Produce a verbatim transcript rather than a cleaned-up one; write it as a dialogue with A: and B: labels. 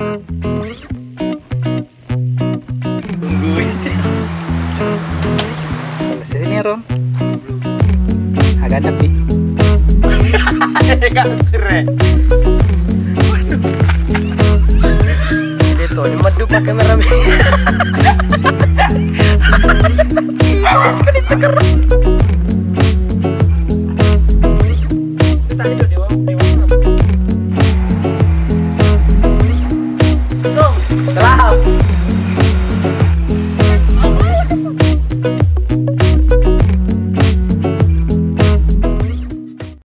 A: Sini Rom. Agak nepi.
B: Gak sere. Dia tuh ini madu pakai merah.